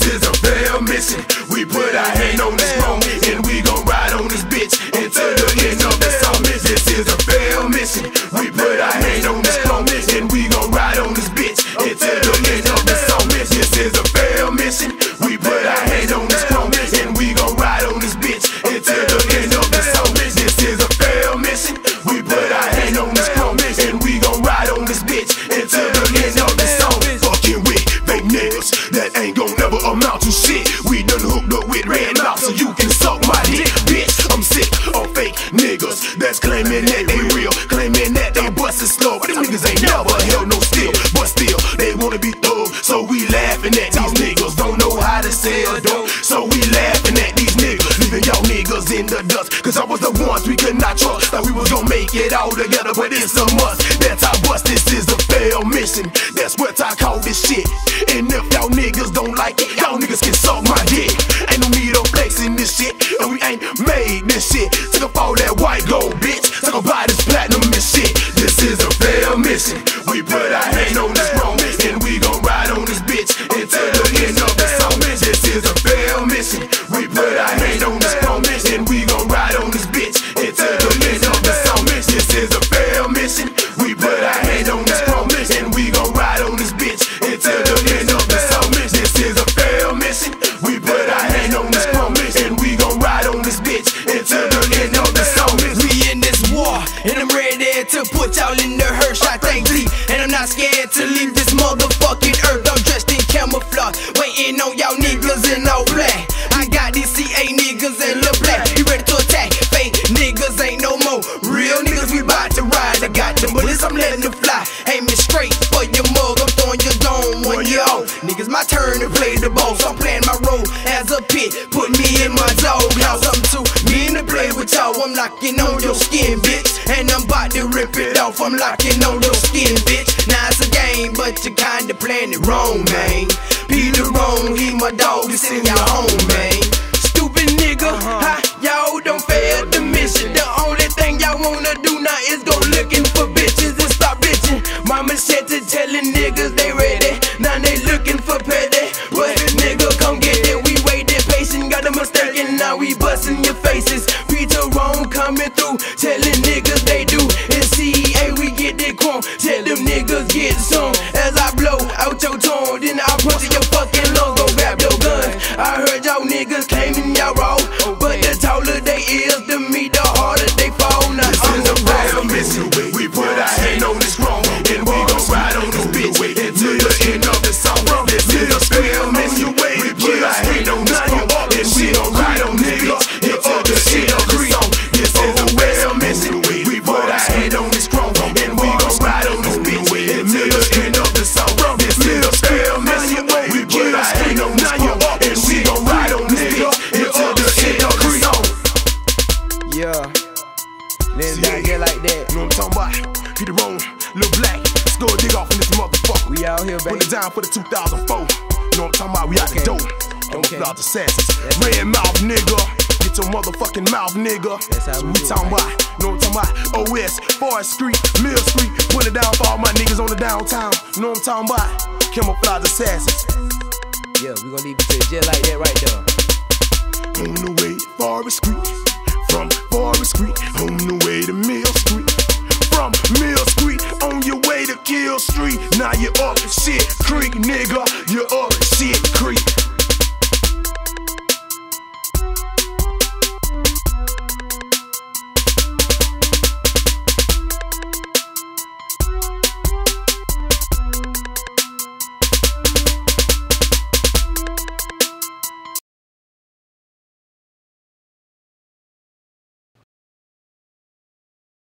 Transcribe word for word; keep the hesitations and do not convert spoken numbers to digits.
is a failed mission. We put our hand on this throne, and we gon' ride on this bitch until the end of the song. This is a failed mission. We put our hand on this throne, and we gon' ride on this bitch until the end of the song. This is a failed mission. We put our hand on this throne, and we gon' ride on this bitch until the end of the song. This is a failed mission. We put our hand on this throne, and we gon' ride on this bitch until the end of the song. Fucking with fake niggas that ain't gon' never amount to shit. We done hooked up with red mouth so you can suck my dick, bitch. I'm sick of fake niggas that's claiming that they real, claiming that they bustin' slow, but them niggas ain't never held no steel. But still, they wanna be thug, so we laughing at these niggas. Don't know how to sell dope, so we laughing at these niggas. Leaving y'all niggas in the dust, cause I was the ones we could not trust. Thought we was gon' make it all together, but it's a must. That's how bust, this is a failed mission. That's what I call this shit. And if y'all niggas don't like it, y'all niggas can suck my dick. Ain't no need of flexing this shit, and we ain't made this shit. Took up all that white gold, bitch. Took up buy this platinum and shit. This is a failed mission. We put our hand on this throne, and we gon' ride on this bitch until the end of the song. This is a failed mission. We put our hand on this throne, and we gon' ride on this bitch until the end of the song. This is a failed mission. We put our hand on this throne, and we gon' ride on this bitch until the end of the song. This is a failed mission. We put our hand on this throne, and we gon' ride on this bitch until the end of the song. We in this war, and I'm ready to put y'all in the hearse. I think deep, and I'm not scared to leave this motherfucking earth. I'm dressed in camouflage, waiting on y'all niggas in all black. I got these C A niggas in little black. You ready to attack? Fake niggas ain't no more. Real niggas, we bout to ride. I got them bullets, I'm letting them fly. Aiming straight for your mug, I'm throwing your dome when you're off. Niggas, my turn to play the ball, so I'm playing my role as a pit. Put me in my doghouse. I'm too mean to play with y'all. I'm locking on your skin, bitch, and I'm about to rip it off. I'm locking on your skin, bitch. Now it's a game, but you kinda playing it wrong, man. Peter wrong, he my dog, it's in your home, man. Stupid nigga, ha, y'all don't fail the mission. The only thing y'all wanna do now is go looking for bitches and stop bitching. Mama said to telling niggas they ready, now they looking for petty. But nigga, come get it, we waited patient, got a mistake and now we busting your faces. Peter wrong coming through, telling niggas they do. And C A, we get that crumb, tell them niggas get some. As I blow out your tongue, then I punch in your fucking lungs, go grab your gun. I heard y'all niggas claiming y'all raw, but the taller they is to me, the harder they fall. Now this is a failed mission. We put our hand on this throne, and we gon' ride on this bitch until the end of the song. This is a failed mission. We put our hand on this throne, and we gon' ride on this bitch until the end of the song. This is a failed mission. We put our hand on this throne, and we gon' ride on this bitch until the end of the song. This is a failed mission. We put our hand on this throne, and we gon' ride on this bitch until the end of the song. Yeah, let's not get like that. You know what I'm talking about? Peter Wrong, Lil Black, let's go dig off in this motherfucker. We out here, baby. Put it down for the two thousand four. You know what I'm talking about? We out the dope. Okay. Camouflaged assassins. Red mouth nigga. Get your motherfucking mouth nigga. That's how so we, we do talking it, about. You know what I'm talking about? O S, Forest Street, Mill Street. Put it down for all my niggas on the downtown. You know what I'm talking about? Camouflaged assassins. Yeah, we gonna leave it to just like that right there. On the way to Forest Street. From Forest Street, on the way to Mill Street. From Mill Street, on your way to Kill Street. Now you up shit creek, nigga.